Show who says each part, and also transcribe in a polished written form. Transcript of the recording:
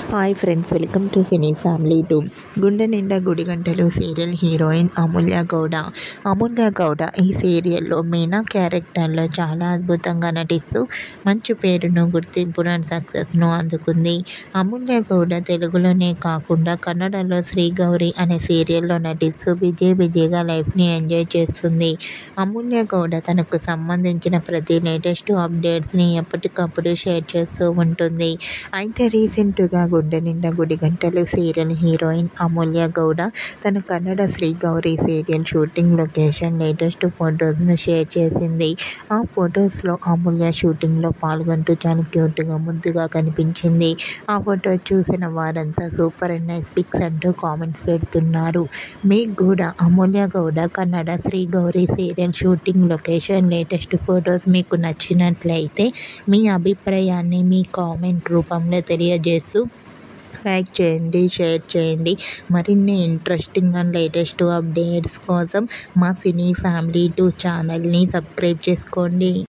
Speaker 1: Hi friends, welcome to cine family 2. Gunde Ninda Gudigantalu serial heroine Amulya Gowda ఈ సీరియల్లో మీనా క్యారెక్టర్లో చాలా అద్భుతంగా నటిస్తూ మంచి పేరును, గుర్తింపును, సక్సెస్ను అందుకుంది. అమూల్య గౌడ తెలుగులోనే కాకుండా కన్నడలో శ్రీ గౌరి అనే సీరియల్లో నటిస్తూ బిజీగా లైఫ్ని ఎంజాయ్ చేస్తుంది. అమూల్య గౌడ తనకు సంబంధించిన ప్రతి లేటెస్ట్ అప్డేట్స్ని ఎప్పటికప్పుడు షేర్ చేస్తూ ఉంటుంది. అయితే రీసెంట్గా గుండె నిండా గుడిగంటలు సీరియల్ హీరోయిన్ అమూల్య గౌడ తన Kannada Shri Gowri serial shooting location latest ఫొటోస్ను షేర్ చేసింది. ఆ ఫొటోస్లో అమూల్య షూటింగ్లో పాల్గొంటూ చాలా క్యూట్గా, ముద్దుగా కనిపించింది. ఆ ఫొటో చూసిన వారంతా సూపర్ అండ్ నైస్ పిక్స్ అంటూ కామెంట్స్ పెడుతున్నారు. మీకు కూడా Amulya Gowda Kannada Shri Gowri serial shooting location latest photos మీకు నచ్చినట్లయితే మీ అభిప్రాయాన్ని మీ కామెంట్ రూపంలో తెలియజేస్తూ లైక్ చేయండి, షేర్ చేయండి. మరిన్ని ఇంట్రెస్టింగ్ అండ్ లేటెస్ట్ అప్డేట్స్ కోసం మా సినీ ఫ్యామిలీ 2 ఛానల్ని సబ్స్క్రైబ్ చేసుకోండి.